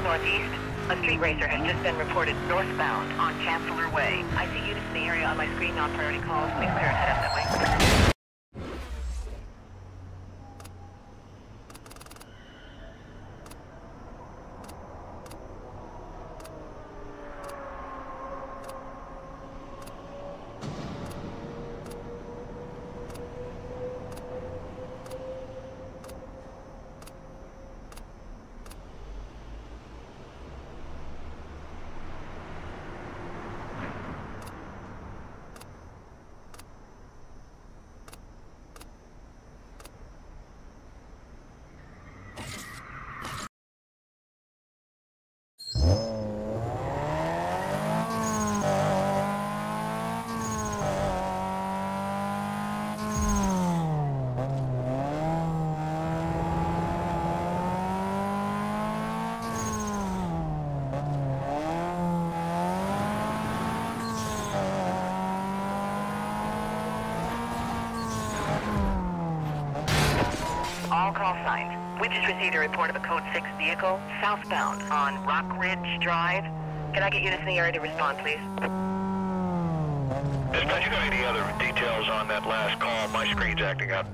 northeast. A street racer has just been reported northbound on Chancellor Way. I see units in the area on my screen, non-priority calls. Please clear and head up that way. All call signs. We just received a report of a Code 6 vehicle southbound on Rock Ridge Drive. Can I get units in the area to respond, please? Dispatch, you got any other details on that last call? My screen's acting up.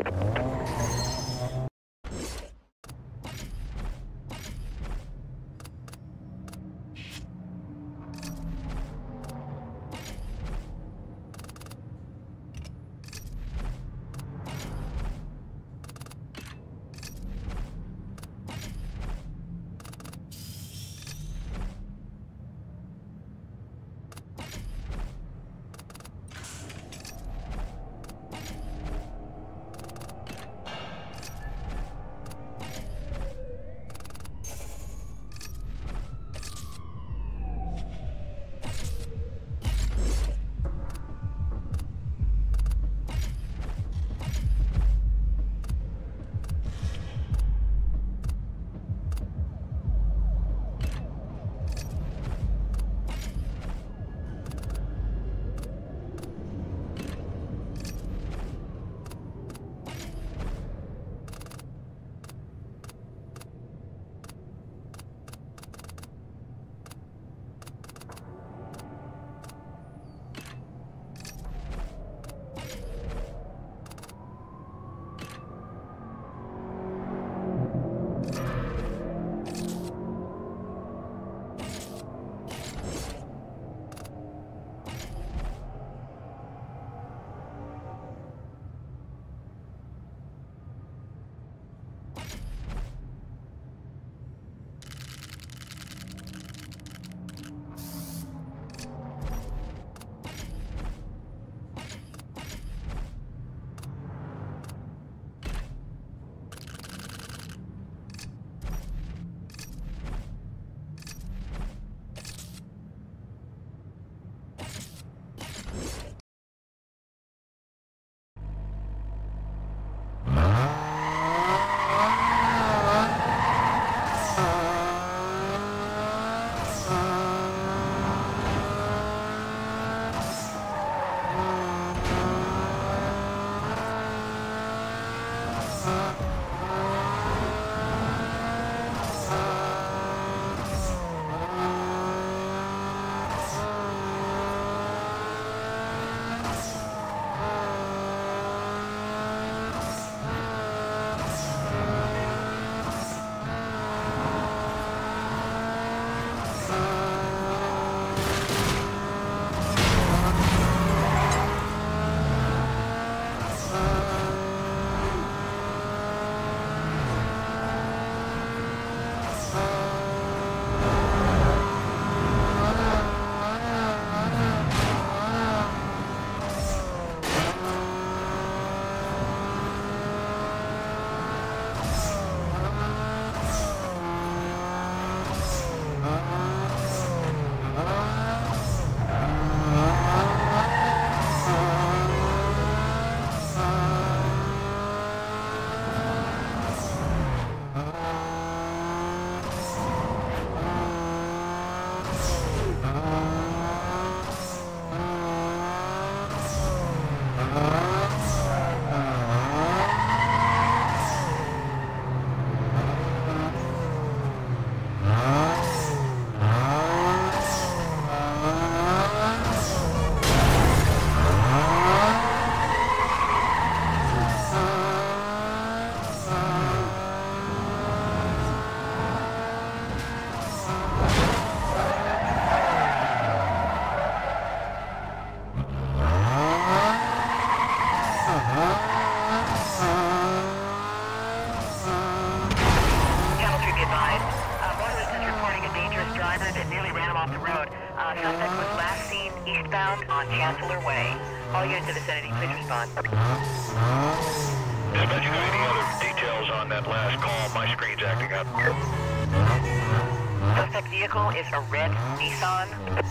Suspect was last seen eastbound on Chancellor Way. All units in the vicinity, please respond. Dispatch, you got any other details on that last call? My screen's acting up. Suspect vehicle is a red Nissan.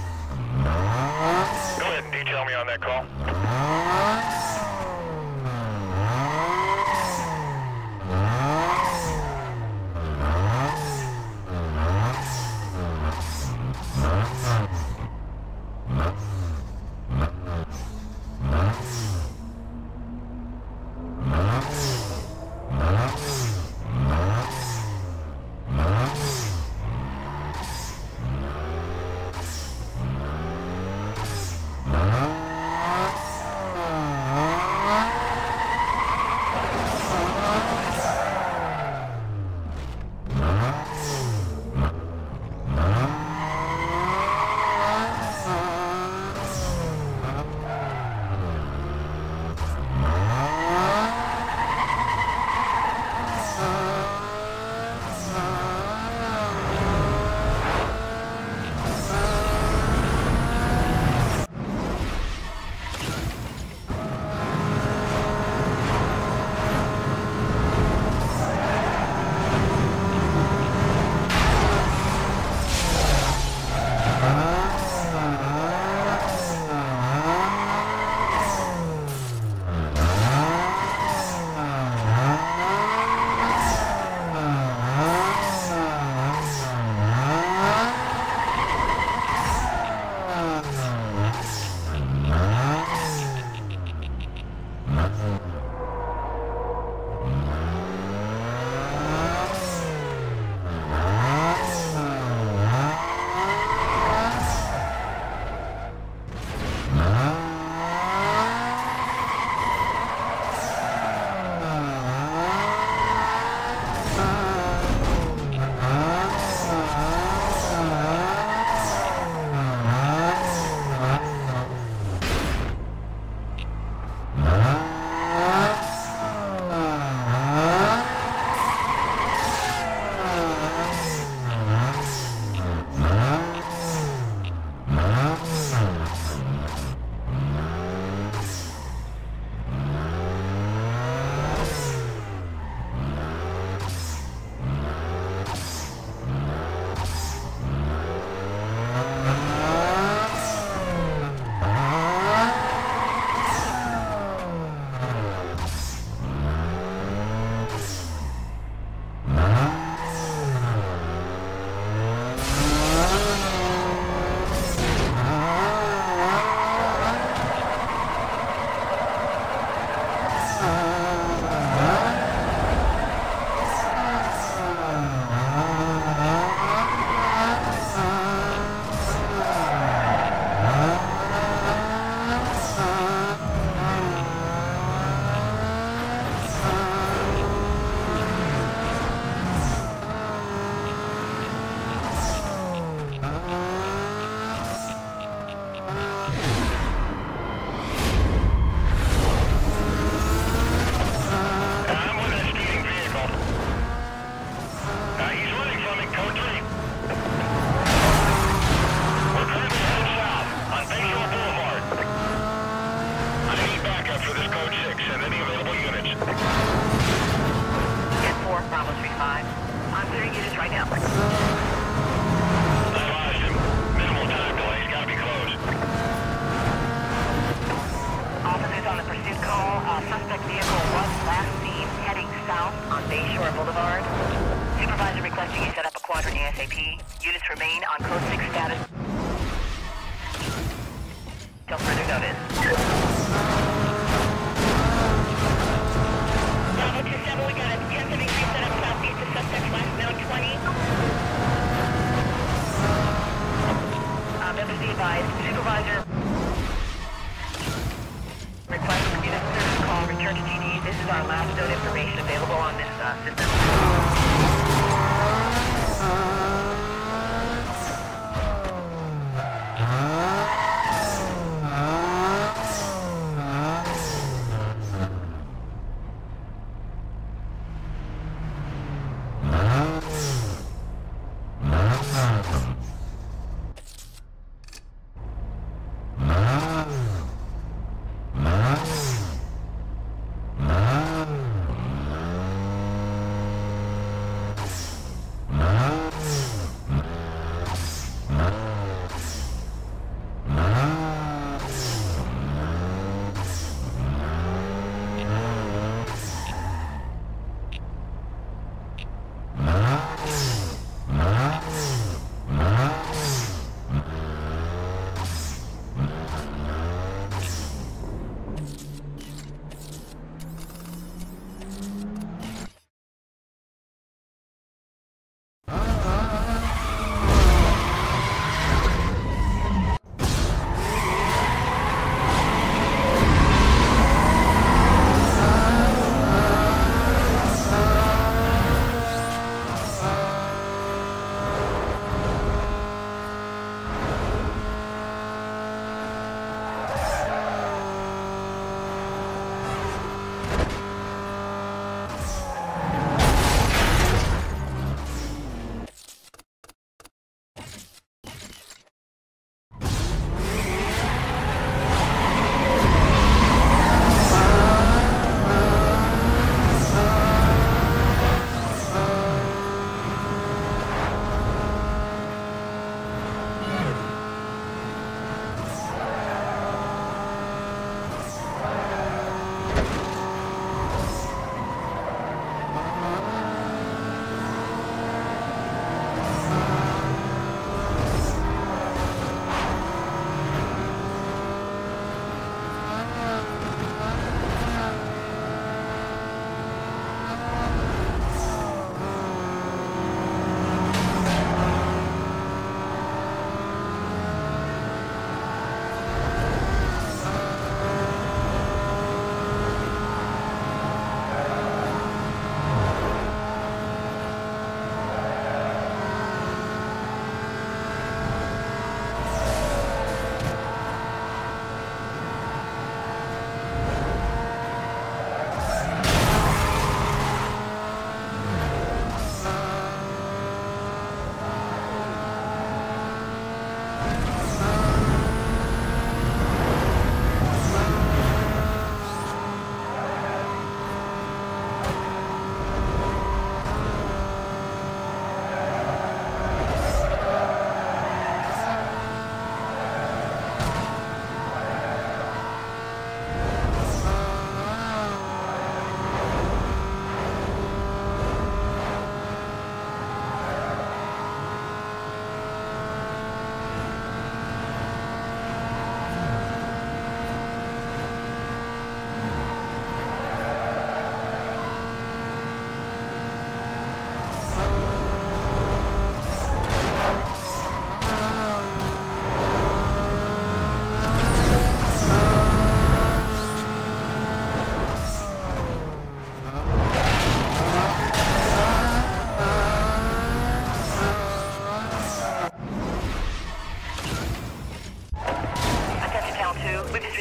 Go ahead and detail me on that call. Units remain on code 6 status. Till further notice. Bravo 27, we got a 1073 set up southeast of suspect last known 20. Members be advised, supervisor request unit service call, return to GD. This is our last known information available on this system.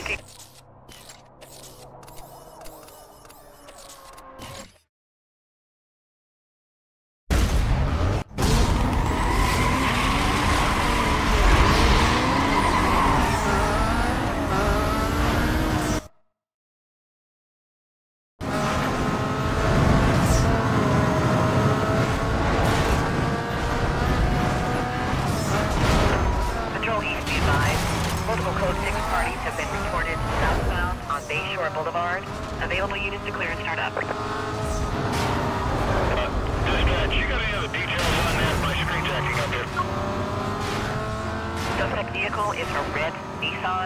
Patrol East, be advised. Multiple Code 6 parties have been reported southbound on Bayshore Boulevard. Available units to clear and start up. Dispatch, you got any other details on that? My screen's acting up here. Suspect vehicle is a red Nissan.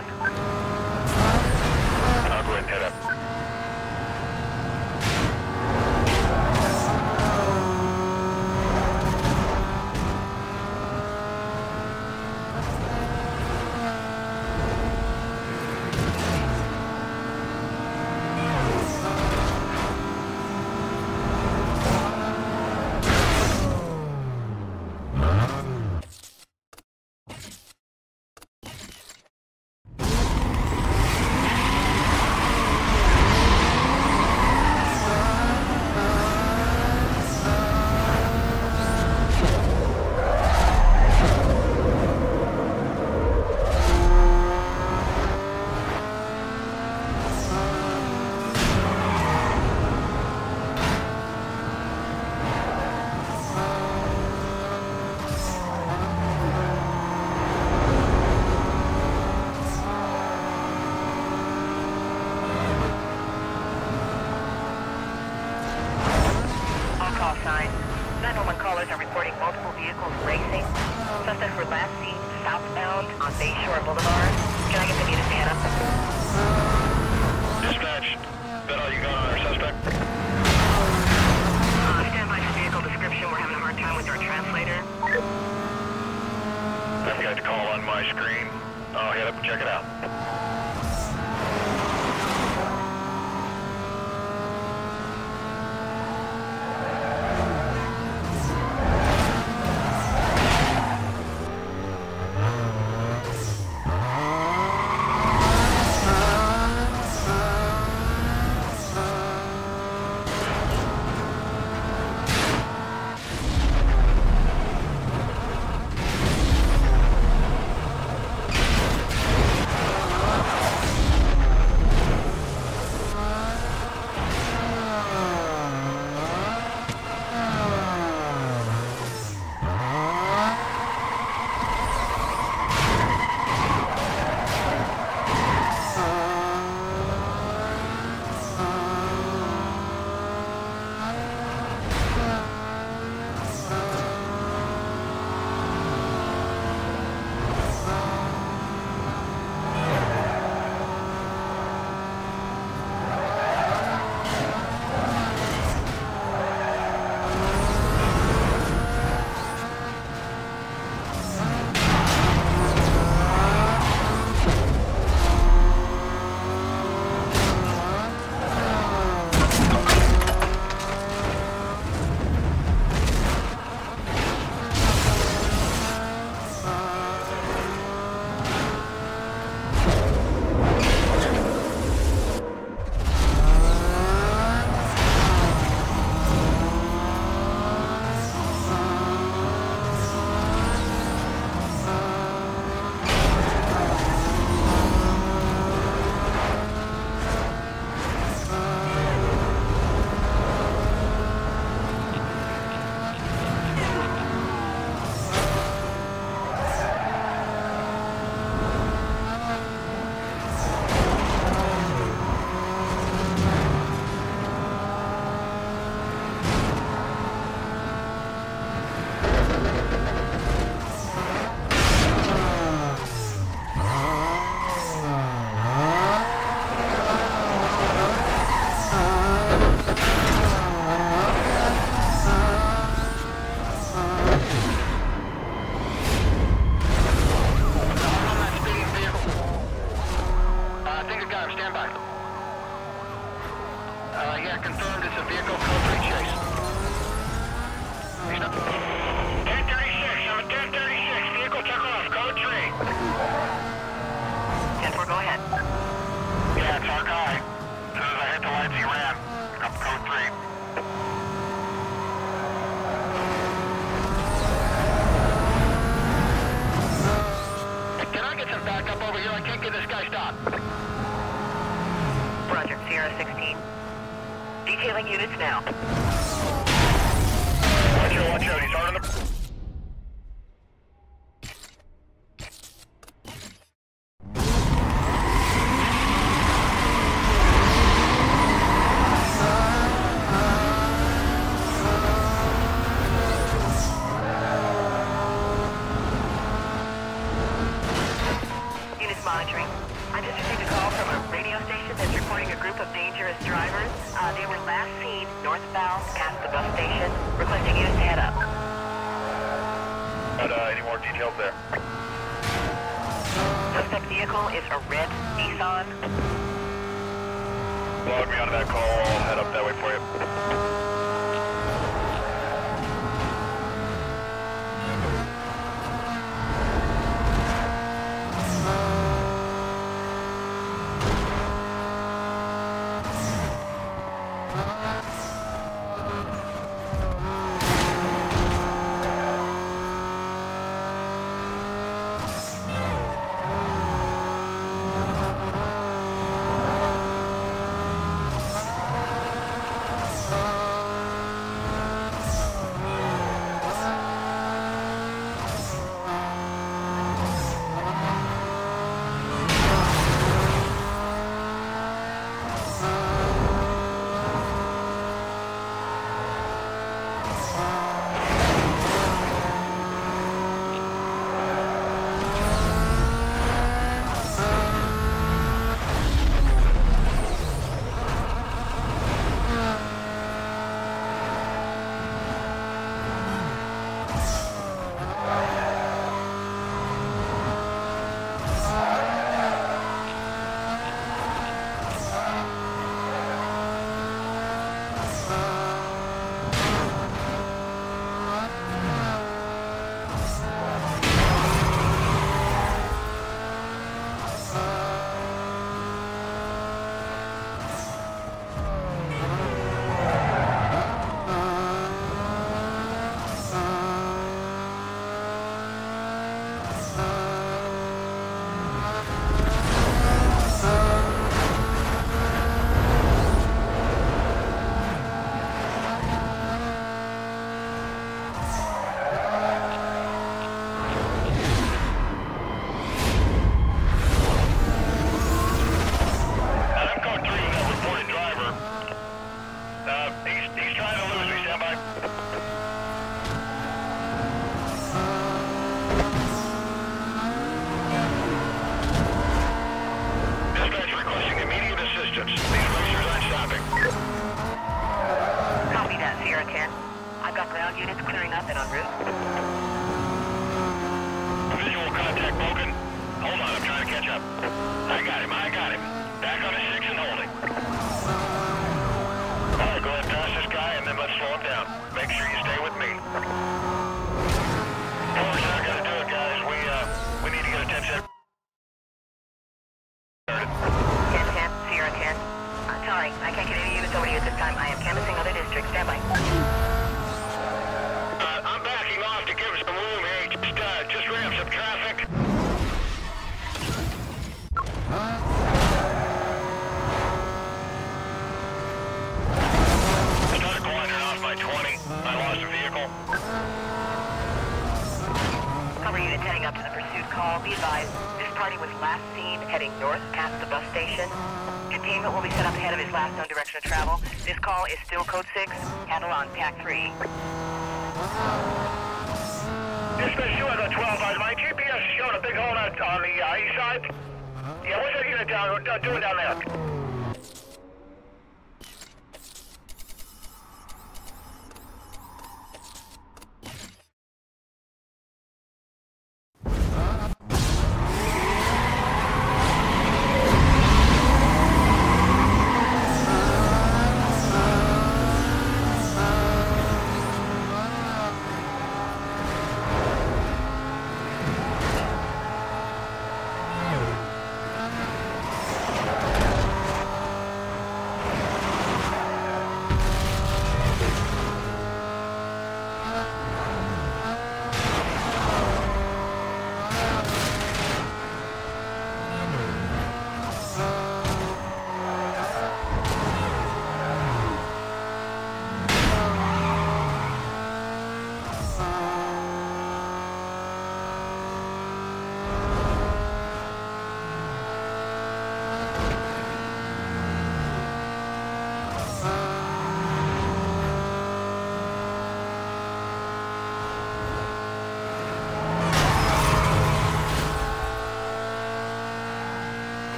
I'll go ahead and head up. Call sign. 911 callers are reporting multiple vehicles racing. Suspects were last seen southbound on Bayshore Boulevard. Can I get the unit man up? Dispatch, that all you got on our suspect? Stand by for vehicle description. We're having a hard time with our translator. I've got the call on my screen. I'll head up and check it out. Yeah, confirmed it's a vehicle code 3 chase. 1036, I'm at 1036. Vehicle took off, code 3. 10-4, go ahead. Sierra 16. Detailing units now. Watch out, he's hard on the... Units monitoring. I just received a call from a radio station that's reporting a group of dangerous drivers. They were last seen northbound past the bus station, requesting units to head up. Any more details there? Suspect vehicle is a red Nissan. Log me onto that call, I'll head up that way for you. Doing down there?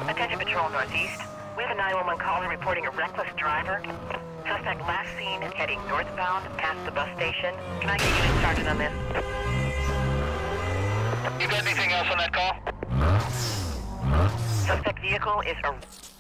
Attention Patrol Northeast. We have a 911 caller reporting a reckless driver. Suspect last seen heading northbound past the bus station. Can I get you started on this? You got anything else on that call? Suspect vehicle is a...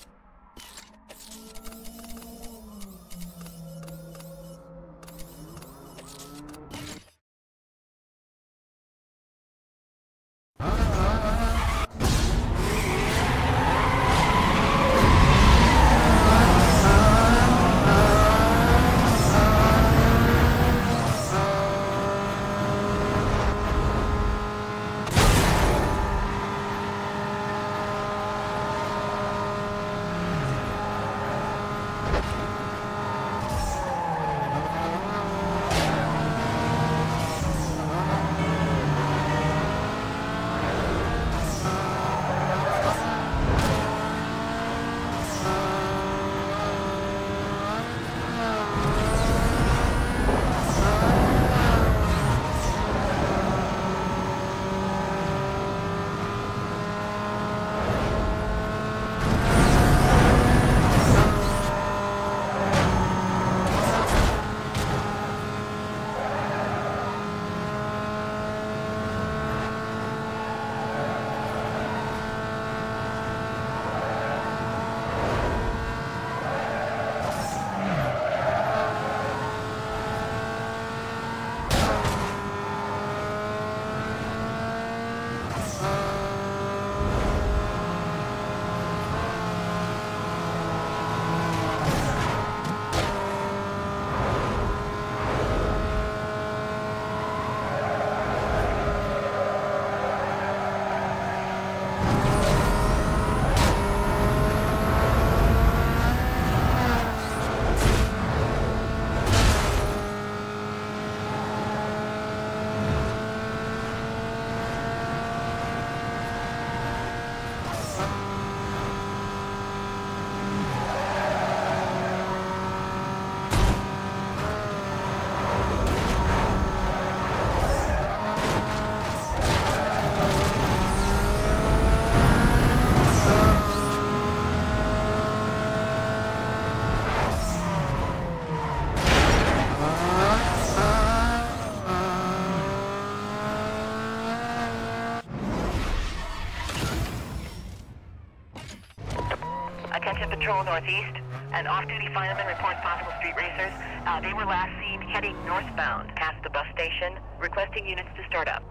Attention Patrol Northeast. An off-duty fireman reports possible street racers. They were last seen heading northbound past the bus station, requesting units to start up.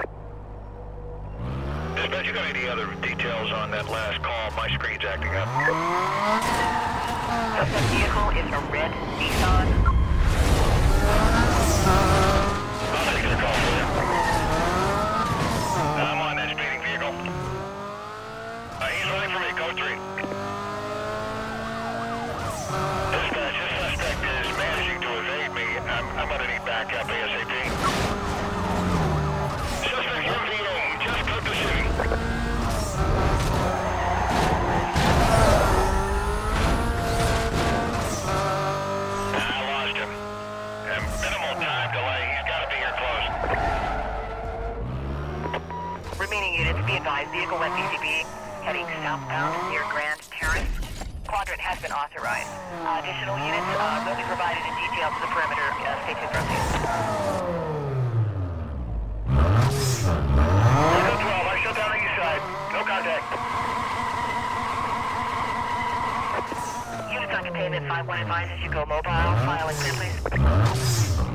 Dispatch, you got any other details on that last call? My screen's acting up. Suspect vehicle is a red Nissan. I'll take the call for you. I'm on that speeding vehicle. He's running for me, code 3. Dispatch, this suspect is managing to evade me. I'm gonna need backup ASAP. Suspect MVO, just cut the city. I lost him. Minimal time delay. He's got to be here close. Remaining units, be advised, vehicle went BCB, heading southbound near Grand Terrace. Quadrant has been authorized. Additional units will be provided in detail to the perimeter. Stay tuned for updates. Echo 12, I shut down the east side. No contact. Units on containment, 5-1 advises you go mobile. File and clear, please.